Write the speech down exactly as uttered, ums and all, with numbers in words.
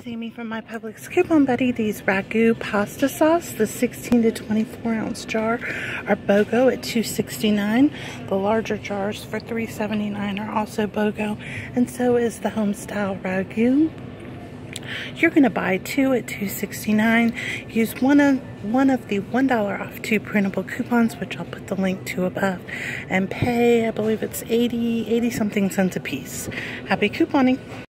is Amy from my Publix Coupon Buddy. These Ragu pasta sauce, the sixteen to twenty-four ounce jar, are BOGO at two sixty-nine. The larger jars for three seventy-nine are also BOGO, and so is the home style Ragu. You're going to buy two at two sixty-nine. Use one of one of the one dollar off two printable coupons, which I'll put the link to above, and pay, I believe it's eighty, eighty something cents a piece. Happy couponing.